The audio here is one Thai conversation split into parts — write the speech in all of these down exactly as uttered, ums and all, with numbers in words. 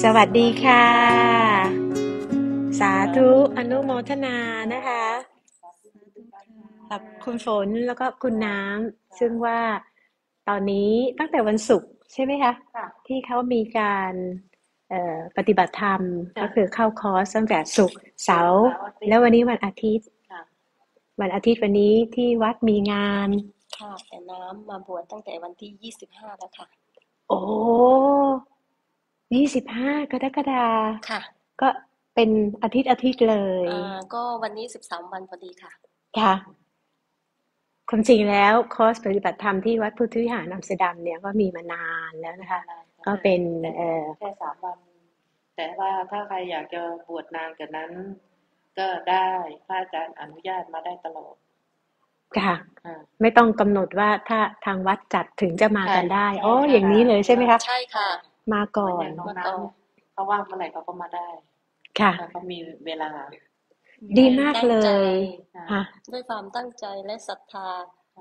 สวัสดีค่ะ สาธุอนุโมทนานะคะกับคุณฝนแล้วก็คุณน้ำซึ่งว่าตอนนี้ตั้งแต่วันศุกร์ใช่ไหมคะที่เขามีการเอ่อปฏิบัติธรรมก็คือเข้าคอร์สตั้งแต่ศุกร์เสาร์แล้ววันนี้วันอาทิตย์วันอาทิตย์วันนี้ที่วัดมีงานค่ะแต่น้ำมาบวชตั้งแต่วันที่ยี่สิบห้าแล้วค่ะโอ้ยี่สิบห้ากรกฎาคมค่ะก็เป็นอาทิตย์อาทิตย์เลยอ่าก็วันนี้สิบสามวันพอดีค่ะค่ะความจริงแล้วคอร์สปฏิบัติธรรมที่วัดพุทธวิหารอัมสเตอร์ดัมเนี่ยก็มีมานานแล้วนะคะก็เป็นเอ่อแค่สามวันแต่ว่าถ้าใครอยากจะบวชนานกว่านั้นก็ได้พระอาจารย์อนุญาตมาได้ตลอดค่ะไม่ต้องกำหนดว่าถ้าทางวัดจัดถึงจะมากันได้โอ้อย่างนี้เลยใช่ไหมคะใช่ค่ะมาก่อนมาก่อนเขาว่างเมื่อไหร่เขาก็มาได้ค่ะเขามีเวลาดีมากเลยค่ะด้วยความตั้งใจและศรัทธา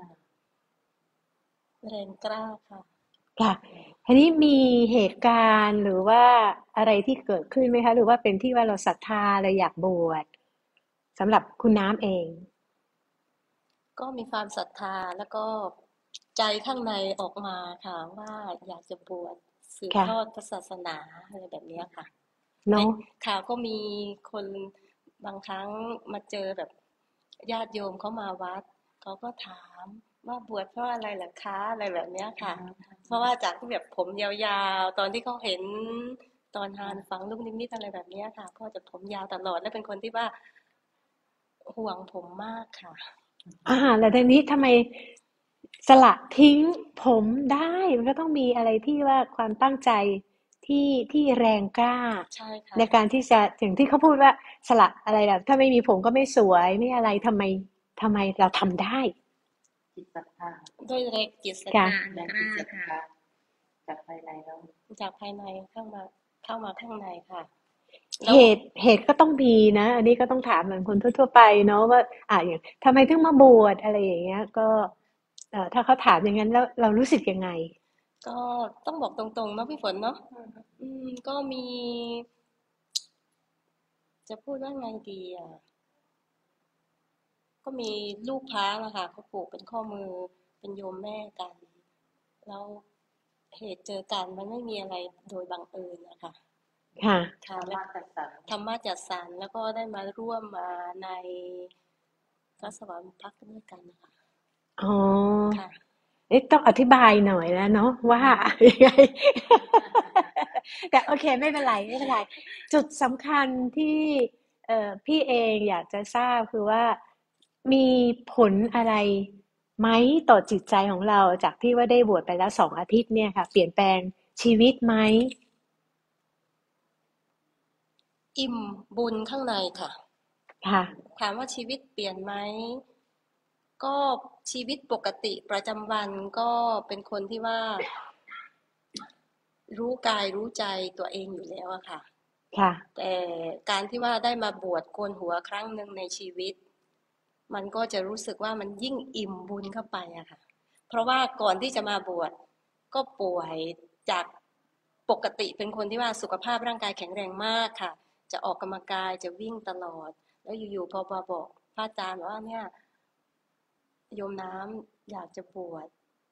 แรงกล้าค่ะค่ะทีนี้มีเหตุการณ์หรือว่าอะไรที่เกิดขึ้นไหมคะหรือว่าเป็นที่ว่าเราศรัทธาเลยอยากบวชสำหรับคุณน้ำเองก็มีความศรัทธาแล้วก็ใจข้างในออกมาค่ะว่าอยากจะบวชสืบทอดศาสนาอะไรแบบนี้ค่ะเนาะค่ะก็มีคนบางครั้งมาเจอแบบญาติโยมเขามาวัดเขาก็ถามว่าบวชเพราะอะไรล่ะคะอะไรแบบนี้ค่ะเพราะว่าจากที่แบบผมยาวๆตอนที่เขาเห็นตอนทานฟังลูกนิมิตอะไรแบบนี้ค่ะก็จะผมยาวตลอดและเป็นคนที่ว่าห่วงผมมากค่ะอ่าแล้วทีนี้ทำไมสละทิ้งผมได้มันก็ต้องมีอะไรที่ว่าความตั้งใจที่ที่แรงกล้าใช่ค่ะในการที่จะถึงที่เขาพูดว่าสละอะไรแบบถ้าไม่มีผมก็ไม่สวยไม่อะไรทำไมทำไมเราทำได้จิตศรัทธาด้วยแรงจิตศรัทธาแรงกล้าค่ะจากภายในแล้วจากภายในเข้ามาเข้ามาข้างในค่ะเหตุเหตุก็ต้องมีนะอันนี้ก็ต้องถามเหมือนคนทั่วๆไปเนาะว่าอ่ะอย่างทำไมถึงมาบวชอะไรอย่างเงี้ยก็เอ่อถ้าเขาถามอย่างนั้นแล้วเรารู้สึกยังไงก็ต้องบอกตรงๆเนาะพี่ฝนเนาะอืมก็มีจะพูดว่าไงดีอ่ะก็มีลูกพระนะคะเขาปลูกเป็นข้อมือเป็นโยมแม่กันแล้วเหตุเจอกันมันไม่มีอะไรโดยบังเอิญนะคะค่ะค่ะแล้วธรรมะจัดสรรแล้วก็ได้มาร่วมมาในพระสวรรค์พักด้วยกันนะคะอ๋อค่ะเอ๊ะต้องอธิบายหน่อยแล้วเนาะว่ายังไงแต่โอเคไม่เป็นไรไม่เป็นไรจุดสำคัญที่เอ่อพี่เองอยากจะทราบคือว่ามีผลอะไรไหมต่อจิตใจของเราจากที่ว่าได้บวชไปแล้วสองอาทิตย์เนี่ยค่ะเปลี่ยนแปลงชีวิตไหมอิ่มบุญข้างในค่ะค่ะถามว่าชีวิตเปลี่ยนไหมก็ชีวิตปกติประจำวันก็เป็นคนที่ว่ารู้กายรู้ใจตัวเองอยู่แล้วอะค่ะค่ะแต่การที่ว่าได้มาบวชโกนหัวครั้งหนึ่งในชีวิตมันก็จะรู้สึกว่ามันยิ่งอิ่มบุญเข้าไปอะค่ะเพราะว่าก่อนที่จะมาบวชก็ป่วยจากปกติเป็นคนที่ว่าสุขภาพร่างกายแข็งแรงมากค่ะจะออกกำลังกายจะวิ่งตลอดแล้วอยู่ๆพอมาบอกพระอาจารย์ว่าเนี่ยโยมน้ำอยากจะบวช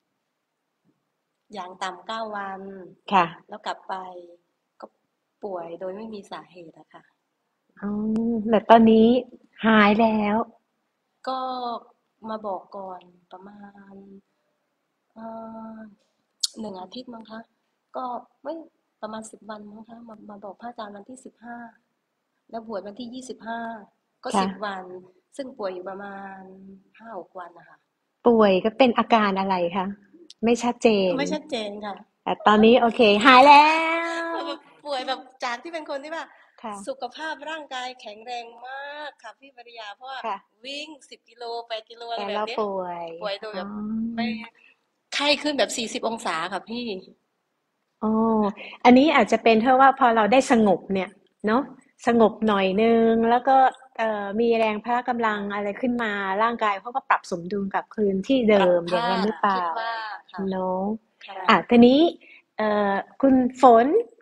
อย่างต่ำเก้าวันค่ะแล้วกลับไปก็ป่วยโดยไม่มีสาเหตุอะค่ะอ๋อแต่ตอนนี้หายแล้วก็มาบอกก่อนประมาณเอ่อหนึ่งอาทิตย์มั้งคะก็ไม่ประมาณสิบวันมั้งคะมามาบอกพระอาจารย์วันที่สิบห้าแล้วบวชวันที่ยี่สิบห้าก็สิค่ะบวันซึ่งป่วยอยู่ประมาณห้าหกวันนะคะป่วยก็เป็นอาการอะไรคะไม่ชัดเจนไม่ชัดเจนค่ะแต่ตอนนี้โอเคหายแล้วแบบป่วยแบบจากที่เป็นคนที่ว่าค่ะสุขภาพร่างกายแข็งแรงมากค่ะพี่ปริยาเพราะว่าค่ะวิ่งสิบกิโลแปดกิโลอะไรแต่เราแบบนี้ป่วยป่วยโดยอ๋อแบบไม่ไข้ขึ้นแบบสี่สิบองศาค่ะพี่อ๋ออันนี้อาจจะเป็นเพราะว่าพอเราได้สงบเนี่ยเนาะสงบหน่อยนึงแล้วก็เอ่อมีแรงพละกำลังอะไรขึ้นมาร่างกายเขาก็ปรับสมดุลกลับคืนที่ปรับเดิมอย่างธาตุนั้นหรือเปล่าคิดว่าค่ะเนาะค่ะอ่ะทีนี้เอ่อคุณฝน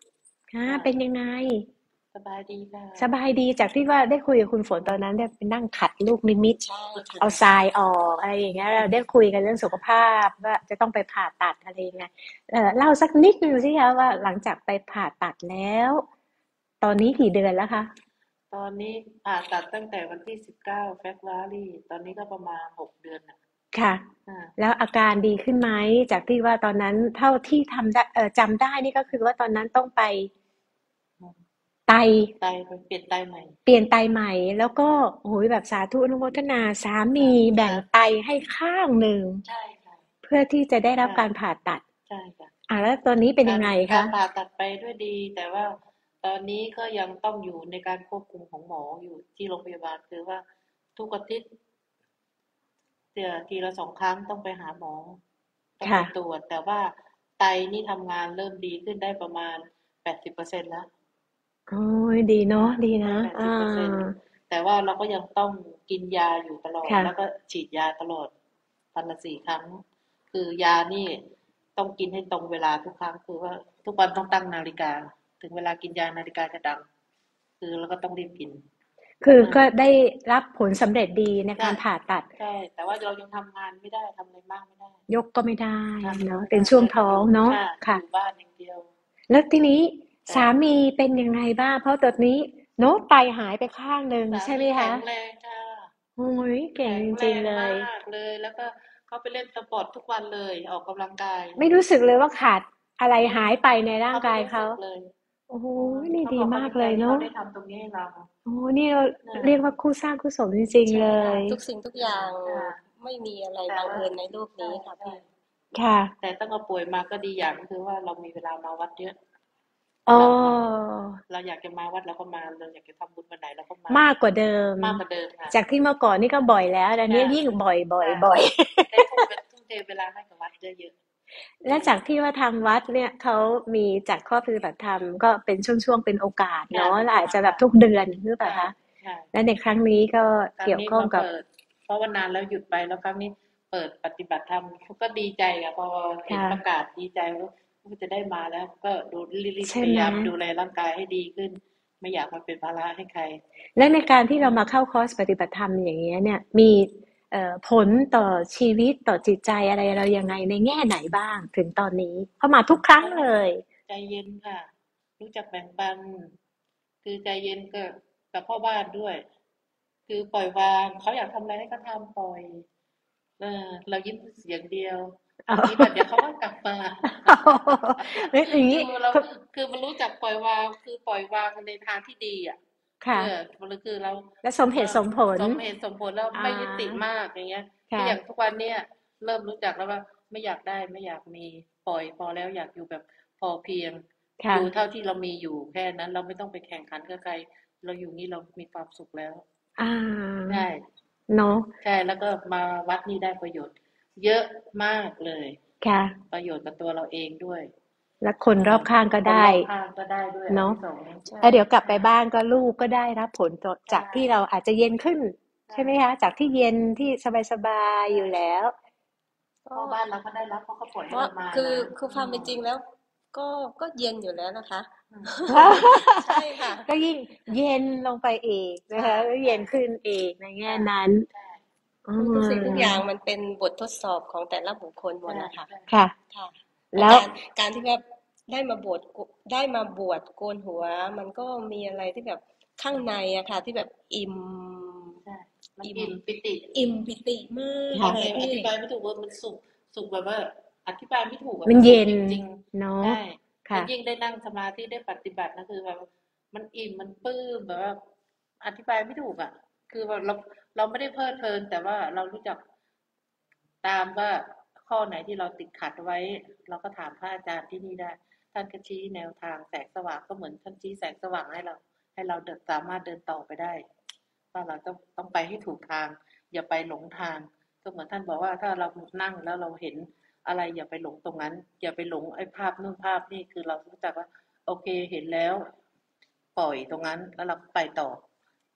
ค่ะค่ะเป็นยังไงสบายดีค่ะสบายดีจากที่ว่าได้คุยกับคุณฝนตอนนั้นได้ไปนั่งขัดลูกนิมิตใช่ค่ะเอาทรายออกอะไรอย่างเงี้ยเราได้คุยกันเรื่องสุขภาพว่าจะต้องไปผ่าตัดอะไรยังไงเอ่อเล่าสักนิดนึงสิคะว่าหลังจากไปผ่าตัดแล้ว ตอนนี้กี่เดือนแล้วคะตอนนี้ผ่าตัดตั้งแต่วันที่สิบเก้าเฟบรุารีตอนนี้ก็ประมาณหกเดือนน่ะค่ะค่ะแล้วอาการดีขึ้นไหมจากที่ว่าตอนนั้นเท่าที่ทำได้เอ่อจำได้นี่ก็คือว่าตอนนั้นต้องไปอืมไตไตไปเปลี่ยนไตใหม่เปลี่ยนไตใหม่ แล้วก็โอ้โหแบบสาธุอนุโมทนาสามีแบ่งค่ะไตให้ข้างหนึ่งใช่ค่ะเพื่อที่จะได้รับค่ะการผ่าตัดใช่ค่ะอ่ะแล้วตอนนี้เป็นกายัรงไงการคะผ่าตัดไปด้วยดี แต่ว่าตอนนี้ก็ยังต้องอยู่ในการควบคุมของหมออยู่ที่โรงพยาบาล คือว่าทุกอาทิตย์เดือนทีละสองครั้งต้องไปหาหมอ ต้องไปค่ะตรวจ แต่ว่าไตนี่ทำงานเริ่มดีขึ้นได้ประมาณ แปดสิบเปอร์เซ็นต์ แล้วโอ้ยดีเนาะค่ะดีได้นะแปดอ่สิบเปอร์เซ็นต์าแต่ว่าเราก็ยังต้องกินยาอยู่ตลอดค่ะแล้วก็ฉีดยาตลอดวันละสี่ครั้ง คือยานี่ต้องกินให้ตรงเวลาทุกครั้ง คือว่าทุกวันต้องตั้งนาฬิกา ถึงเวลากินยานาฬิกาจะดัง คือเราก็ต้องรีบกินคืออาก็ได้รับผลสำเร็จดีในใช่การผ่าตัดใช่ แต่ว่าเรายังทำงานไม่ได้ ทำอะไรมากไม่ได้ยกก็ไม่ได้ทำเนาะไม่เป็นได้ช่วงก็ท้ออง ยู่เนาะค่ะ อค่ะยู่บ้านอย่างเดียวแล้วทีนี้ค่สาะมีเป็นยังไงบ้าง เพราะตอนนี้เนาะไตหายไปข้างหนึ่งสาใช่ไหมีมแข็คะงแรงค่ะโอ้โฮ เก่แขง็งจแรริงงๆ เลมาย กเลย แล้วก็เขาไปเล่นสปอร์ตทุกวันเลย ออกกำลังกายไม่รู้สึกเลยว่าขาดอะไรไม่หายไปในร่าเขงาไม่กายรู้เขสึากเลยโอ้โฮอืมนี่เขาดีบอกเขมาดกีใจที่เลยเนเขาาะได้ทำตรงนี้ให้เราโอ้โฮ นี่เราอาเรียกว่าคู่สร้างคู่สมจริงใช่ๆ เลค่ะยทุกสิ่งทุกออาย่างค่ะไม่มีอะไรแต่บังว่าเอิญในโลกใช่นี้ค่ะใช่พี่ค่ะแต่ตั้งแต่ป่วยมาก็ดีอย่างก็คือว่าเรามีเวลามาวัดเยอะอ้อเรา เราอยากจะมาวัดเราก็มา เราอยากจะทำบุญวันไหนเราก็มามากกว่าเดิมมากกว่าเดิมค่ะจากที่เมื่อก่อนนี่ก็บ่อยแล้ว แต่คนี้่ะยิ่งบ่อยค่ะๆ บ่อยได้ทุ่ม เว ทุ่มเทเวลาให้กับวัดเยอะ ๆและอืจากที่ว่าทางวัดเนี่ยเขามีจัดข้อปฏิบัติธรรม ก็เป็นช่วง ๆ เป็นโอกาสค่เนาะเป็นแล้วอาจคจะแบค่ะบทุกเดือนหรือเปล่าค่ะคะ? ใช่และในครั้งนี้ก็ครั้เกี่งยวนี้ข้องมากับเปิด เพราะว่านานแล้วหยุดไป แล้วครั้งนี้เปิดปฏิบัติธรรม ก็ดีใจอะ พอเห็ค่นะประกาศดีใจว่า โอ้ จะได้มาแล้ว ก็ดู รีบใชๆ่พยไหม? ายามดูแลร่างกายให้ดีขึ้น ไม่อยากมาเป็นภาระให้ใครและในการที่อืเรามาเข้าคอร์สปฏิบัติธรรมอย่างเงี้ยเนี่ย มี เอ่อ ผลต่อชีวิต ต่อจิตใจอะไรเรายังไง ในแง่ไหนบ้างถึงตอนนี้? เพราะมาทุกครั้งก็เลยใจเย็นค่ะ รู้จักแบ่งปัน คือใจเย็นกับ กับพ่อบ้านด้วย คือปล่อยวาง เขาอยากทำอะไรให้เขาทำ ปล่อย เออ เรายิ้มอย่างเดียวอ๋อยิ้มแบบเดี๋ยวเขาก็กลับมาเฮ้ย อย่างคงี้ือเราก็คือมันรู้จักปล่อยวาง คือปล่อยวางในทางที่ดีอะคเพ่ะื่อ มัน คือเราและสมเหเอตุสมผลสมเหตุสมผล แล้วอาไม่ยึดติดมาก อย่างเงี้ยคคื่ออย่างะทุกวันเนี้ยเริ่มรู้จักแล้วว่า ไม่อยากได้ ไม่อยากมี ปล่อยพอแล้ว อยากอยู่แบบพอเพียงค่อยู่ะเท่าที่เรามีอยู่แค่นั้น เราไม่ต้องไปแข่งขันกับใคร เราอยู่งี้เรามีความสุขแล้วอาใช่เนาะใช่ แล้วก็มาวัดนี่ได้ประโยชน์เยอะมากเลยค่ะประโยชน์กับตัวเราเองด้วยและคนเอรอบข้างก็คนได้รอบข้างก็ได้ด้วย อันเนาะที่ สองใช่แล้วเดี๋ยวกลับใชไปบ้านก็ลูกก็ได้รับผลตอใชจากที่เราอาจจะเย็นขึ้นใชใช่ไหมคะ? จากที่เย็น ที่สบายใชๆ อยู่แล้วก็พ่อบ้านเราก็ได้รับ เพราะเขาปล่อยให้ว่าเรามาคือนะคือความเป็นจริงอืมแล้ว ก็ ก็เย็นอยู่แล้วนะคะอืมใช่ค่ะก็ยิ่งเย็นลงไปอีกในชะคะ ก็่เย็นขึ้นอีกในแงๆ่ค่ะนั้นใช่อืคือทุกสิ่งทุกอย่างมมันเป็นบททดสอบของแต่ละบุคคลหมใชดอะค่ะใช่ค่ะค่ะแลและ้วการ การที่แบบได้มาบวช ก ได้มาบวชโกนหัว มันก็มีอะไรที่แบบข้างในอะค่ะ ที่แบบอิ่มใช่ มันอิ่มอิ่มปิติอิ่มปิติมากค่อะเลอยยอพีอ่ธิบายไม่ถูกว่ามันสุข สุขแบบว่าอธิบายไม่ถูกอะมัมัน นเสยุข็นจริงเนาะๆ ใช่คแล้่ะวยิ่งได้นั่งสมาธิ ได้ปฏิบัตินะ คือแบบมันอิ่ม มันปลื้ม แบบว่าอธิบายไม่ถูกอะ คือแบบเรา เราไม่ได้เพลิดเพลิน แต่ว่าเรารู้จัก ตามว่าข้อไหนที่เราติดขัดไว้ เราก็ถามพระอาจารย์ที่นี่ได้ ท่านก็ชี้แนวทางแสงสว่าง ก็เหมือนท่านชี้แสงสว่างให้เรา ให้เราเดิน สามารถเดินต่อไปได้ ว่าเราต้อง ต้องไปให้ถูกทาง อย่าไปหลงทาง ก็เหมือนท่านบอกว่า ถ้าเรานั่งแล้วเราเห็นอะไรอย่าไปหลงตรงนั้น อย่าไปหลงไอ้ภาพนู่นภาพนี่ คือเรารู้จักว่า โอเค เห็นแล้ว ปล่อยตรงนั้น แล้วเราก็ไปต่อ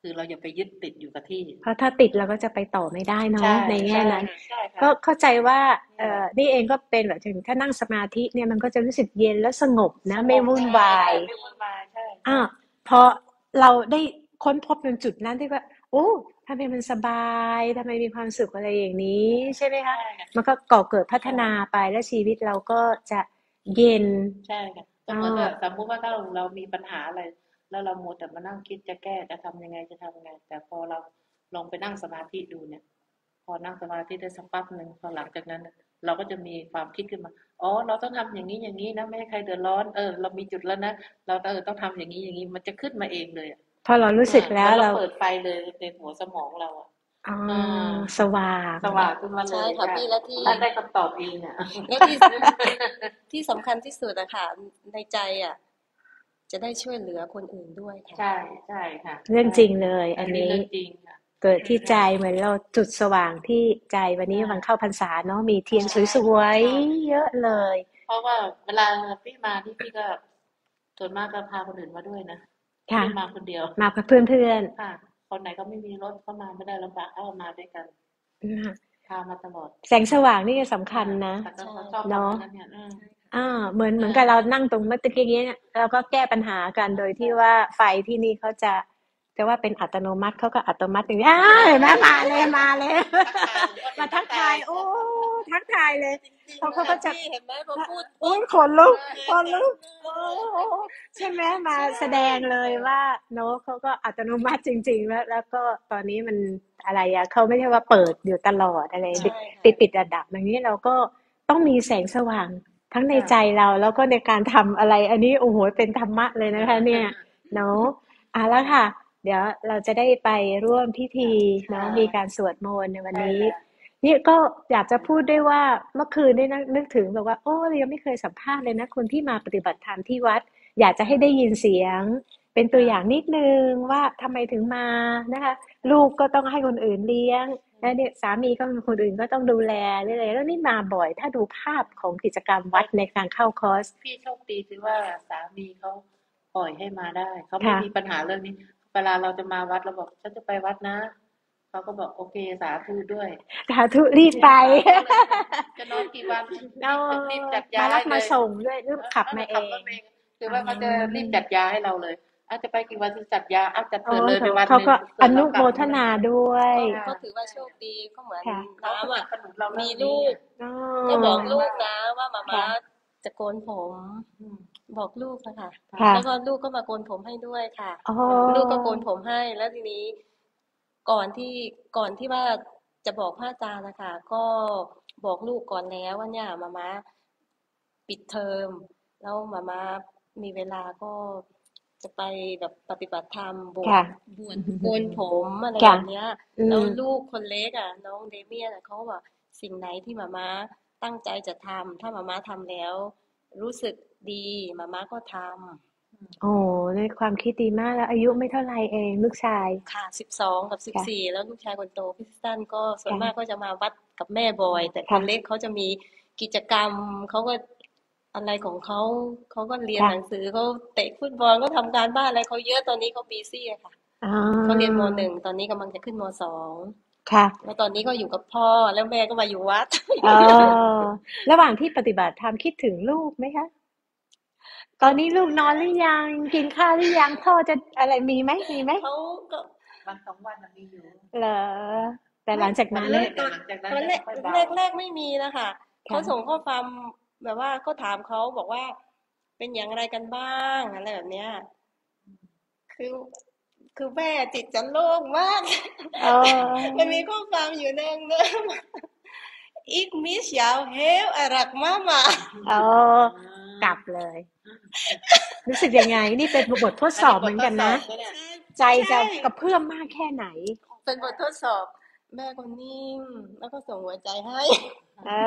คือเราอย่าไปยึดติดอยู่กับที่เพราะถ้าติดเราก็จะไปต่อไม่ได้เนาะใช่ในแง่ใช่นั้นใช่ค่ะก็เข้าใจว่านี่เอ่แหอละนี่เองก็เป็นแบบถึงถ้านั่งสมาธิเนี่ยมันก็จะรู้สึกเย็นและสงบสนะงไม่บวุ่นใช่วายไม่วุ่นวาย ใช่อาใช่พอเราได้ค้นพบในจุดนั้นที่ว่า โอ้ ทำไมมันสบาย ทำไมมีความสุข อะไรอย่างนี้ ใช่ไหมคะใช่ค่ะมันก็ก่อเกิดพัฒใช่นาไป และชีวิตเราก็จะเย็นใช่ค่ะ ก็อ้อเหมือนแบบสมมุติว่า ถ้าเรา เรามีปัญหาอะไร แล้วเรามัวแต่มานั่งคิดจะแก้ จะทำยังไง จะทำยังไง แต่พอเราลองไปนั่งสมาธิดูเนี่ย พอนั่งสมาธิได้สักแป๊บหนึ่ง พอหลังจากนั้นน่ะ เราก็จะมีความคิดขึ้นมา อ๋อ เราต้องทำอย่างงี้ ๆ นะ ไม่ให้ใครเดือดร้อน เออ เรามีจุดแล้วนะ เรา เออ ต้องทำอย่างงี้ ๆ มันจะขึ้นมาเองเลยอะพอเรารู้เอสึกอแลเหม้ือนเราวเราเปิดไฟเลยในหัวสมองเราอะอ๋อเออสว่างสว่างขึ้นมาเลใช่ยค่ะค่ะพี่ และที่ถ้าได้คำตอบเองอะและที่ ที่สำคัญที่สุดอะค่ะ ในใจอะ จะได้ช่วยเหลือคนอื่นด้วยค่ะใช่ ใช่ค่ะเรื่ใชองจริงเลยอัอันนนี้นี้เรื่องจริงค่ะเกิดที่ใชใจ่เหมือนเราจุดสว่างที่ใจ วันนี้ใช่วันเข้าพรรษาเนาะ มีเทใชียนสวยใช่ๆ เยอะเลค่ะยเพราะว่าเวลาพี่มานี่ พี่ก็ ส่วนมากก็พาคนอื่นมาด้วยนะค่ไม่ะได้มาคนเดียวมากับเพื่อน ๆค่ะ คนไหนเขาไม่มีรถ เขามาไม่ได้ลำบาก เขาก็มาด้วยกันอืมพามาตลอดแสงสว่างนี่ก็สำคัค่ะญนะแต่ก็ใช่เขาชอบเนาะทำกันนะเนี่ย เออใช่ค่ะอา เหมือน เหมือนเออกับเรานั่งตรงเมื่อตะกี้เนี้ย เราก็แก้ปัญหากันโดยใช่ที่ว่าไฟที่นี่เขาจะ จะว่าเป็นอัตโนมัติ เขาก็อัตโนมัติอย่าง อา เห็นไหม มาเลย มาเลยทักทาย ก็เห็มาน ทักทาย โอ้ ทัทักทายกทายเลยจริงเขาๆเขาคก็่ะจะพี่ เห็นไหม พอพพูดโอ๊ปุ๊ยบขนลุกเออขนลุก โอ้ ใช่ไหม มาใช่แสดงเลยว่า เนาะ เขาก็อัตโนมัติจริง ๆ แล้ว แล้วก็ตอนนี้มัน อะไรอะ เขาไม่ใช่ว่าเปิดอยู่ตลอด อะไรใชด่ค่ะปิด ๆ ดับ ๆ อย่างนี้ เราก็ต้องมีแสงสว่างทั้งในค่ใจะเรา แล้วก็ในการทำอะไร อันนี้ โอ้โฮ เป็นธรรมะเลยนะคะเนี่ย เนาะ เอาละค่ะ เดี๋ยวเราจะได้ไปร่วมพิธีเนาะค่ะมีการสวดมนต์ในวันใช่นี้แล้วนี่ก็อยากจะพูดด้วยว่า เมื่อคืนได้นั่งนึกถึงแบบว่า โอ้ เรายังไม่เคยสัมภาษณ์เลยนะ คนที่มาปฏิบัติธรรมที่วัด อยากจะให้ได้ยินเสียง เป็นตัคว่อย่าะงนิดหนึ่งว่าทำไมถึงมานะคะ ลูกก็ต้องให้คนอื่นเลี้ยงอืแล้วมเนี่ยสามีก็คนอื่นก็ต้องดูแลเรื่อย ๆ แล้วนี่มาบ่อย ถ้าดูภาพของกิจกรรมกวั็ดในการเข้าคอร์สพี่โชคดีที่ว่าสามีเขาปล่อยให้มาได้ เขาคไม่่ะมีปัญหาเรื่องนี้ เวลาเราจะมาวัด เราบอก "ฉันจะไปวัดนะ" เขาก็บอก "โอเค สาธุด้วย" สาธุ รีบไปสาธุเลยค่ะ จะนอนกี่วันเอรีบ รีบจัดอ มายารัใหบ้เลมาย ส่งด้วย หรือเออขับเอมาอเอขับรง ถเอง คืออ๋ว่าเขาจะรีบจัดอยาให้เราเลย "อา จะไปกี่วัน จะจัดยา อ้าว จัดอ๋อเผื่อเลยโถไปวันเขาหนึ่งก็เผื่ออเรนาุกลัโมบทนาด้วยก็ค่ะก็ถือว่าใช่โชคดี ก็เหมือนค่ะเขาน้ก็ำสอะนับสนุนเราเรมื่ีองลนีู้อกะอ๋อก็บอกลูกแสดงว่านะว่า หม่าค่ม้าะจะโกนผมอืมบอกลูกอะค่ะค่ค่ะแล้วก็ลูกก็มาโกนผมให้ด้วยค่ะอ๋อลูกก็โกนผมให้ แล้วทีนี้ ก่อนที่ ก่อนที่ว่าจะบอกพระอาจารย์น่ะค่ะ ก็บอกลูกก่อนแล้วว่า เนี่ยหม่าม้าปิดเทอม แล้วหม่าม้ามีเวลาก็จะไปแบบปฏิบัติธรรม บวค่ชะบวชโกนผม อะไรค่แบะบเนี้ยอืแล้วมลูกคนเล็กอะ น้อง Damien อะ เขาก็บอก "สิ่งไหนที่หม่าม้าตั้งใจจะทำ ถ้าหม่าม้าทำแล้วรู้สึกดี หม่าม้าก็ทำ" อืมโอ้โฮ นี่ความคิดดีมาก แล้วอายุไม่เท่าไรเอง ลูกชายค่ะ สิบสอง กับ สิบค่ะสี่ แล้วลูกชายคนโต คริสตัน ก็ส่วคน่มากะก็จะมาวัดกับแม่บ่อย แต่คค่นะเล็กเขาจะมีกิจกรรม เขาก็ อะไรของเขา เขาก็เรียนค่ะหนังสือ เขาเตะฟุตบอล เขาทำการบ้านอะไรเขาเยอะ ตอนนี้เขา busy อะค่ะอ๋อเขาเรียน ม. หนึ่ง ตอนนี้กำลังจะขึ้น ม. สองค่ะแล้วตอนนี้ก็อยู่กับพ่อ แล้วแม่ก็มาอยู่วัดอ๋อ ระหว่างที่ปฏิบัติธรรมคิดถึงลูกไหมคะ? ตอนนี้ลูกนอนหรือยัง กินข้าวหรือยัง พ่อจะอะไร มีไหม มีไหม? เขาก็วันสอง วันน่ะมีอยู่เหรอ? แต่ไมหล่ังจากตนั้นแรกแตต่อนหลังจากนั้ตนอนจะแรไม่กค่อยเบาแรก ๆ ไม่มีน่ะค่ะคเขา่ะส่งข้อความแบบว่า ก็ถามเขาบอกว่า "เป็นอย่างไรกันบ้าง?" อะไรแบบเนี้ยอืมคือ คือแม่จิตจะโล่งมากอ๋อมันมีข้อความอยู่หนึ่ง "Ik mis jou heel erg mama" อ๋ออ๋อกลับเลยอืมรู้สึกยังไง? นี่เป็น บ บททดอันสอบเหมนี้บทือนทกัดนสนะอบนะเนี่ยใช่ใจใชจะ่กระเพื่อมมากแค่ไหน? เป็นบททดสอบ แม่ก็นิ่ง แล้วก็ส่งหัวใจให้เออ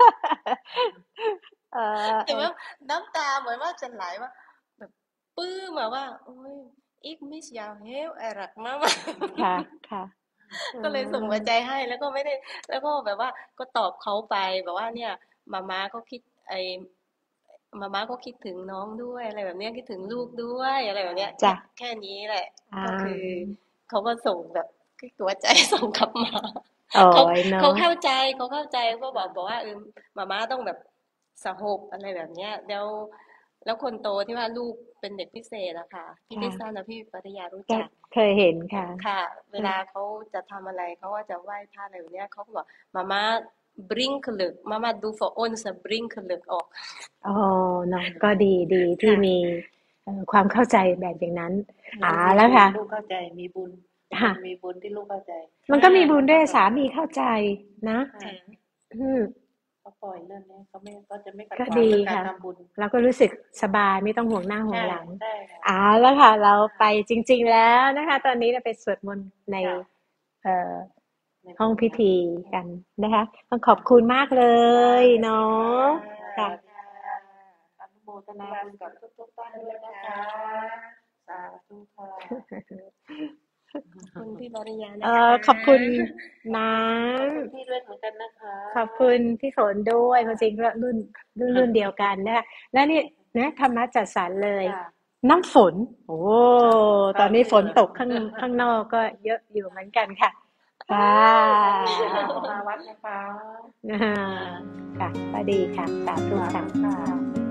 เออแต่ว่าๆน้ำตาเหมือนว่าจะไหลว่า แบบปลื้มอะว่า "โอ๊ย Ik mis jou heel erg mama" ค่ะ ค่ะ อืก็เลยส่งหัวใจมให้ แล้วก็ไม่ได้ แล้วก็แบบว่าก็ตอบเขาไปแบบว่า "เนี่ยหม่าม้าก็คิด ไอ้ หม่าม้าก็คิดถึงน้องด้วย" อะไรแบบเนี้ย "คิดถึงลูกด้วย" อะไรแบบเนี้ย แคจ้้ะแค่นี้แหละอาก็คือเขาก็ส่งแบบตัวใจส่งกลับมาโอ้เขายเนาะเขาเข้าใจเขาเข้าใจก็บอกบอกว่าเออมาม่าต้องแบบสหบอะไรแบบเนี้ยแล้วแล้วคนโตที่ว่าลูกเป็นเด็กพิเศษอะค่ะพี่ค่ะไม่ทราบนะพี่ปริยารู้ก็จักเคยเห็นค่ะค่ะ เวลาเขาจะทำอะไรเขาก็จะไหว้พระอะไรแบบเนี้ยเขาก็บอกมาม่า brinkelijk มาม่า do for ons brinkelijk ออกอ๋อเนาะก็ดีดีที่ค่ะมีเอ่อความเข้าใจแบบอย่างนั้นลูอ่ากมีแล้วบุญค่ะลูกเข้าใจมีบุญค่ะมีบุญที่ลูกเข้าใจมันก็มีบุญด้วยค่ะสามีเข้าใจนะค่ะค่ะอืมเขาปล่อยเรื่องนี้เขาไม่ก็จะไม่ขัดก็ขวางดีเรื่องการค่ะทำบุญเราก็รู้สึกสบายไม่ต้องห่วงหน้าห่วงใช่หลังใช่ค่ะอ่าแล้วค่ะ เราไปจริง ๆ แล้วนะคะ ตอนนี้เราไปสวดมนต์ในค่ะเอ่อในห้องโบสถ์พิค่ะธีกันนะคะต้องขอบคุณมากเลยเนาะค่ะค่ะอนุโมทนาบุญกับทุกๆท่านด้วยนะคะ สาธุค่ะขอบคุณพี่ปริยาเอ่นะอคะขอบคุณน้ขอบคุณพี่ด้วยเหมือนกันนะคะำขอบคุณพี่ฝนด้วยความจริงก็รุ่นรุ่นรุ่นเดียวกันนะคะและนี่นะธรรมะจัดสรรเลยค่ะน้ำฝน โอ้ค่ะตอนนี้ค่ะฝนตกข้างข้างนอกก็เยอะอยู่เหมือนกันค่ะค่ะค่ะมาวัดนะคะอ่าค่ะก็ดีค่ะ สาธุสาค่ะธุค่ะ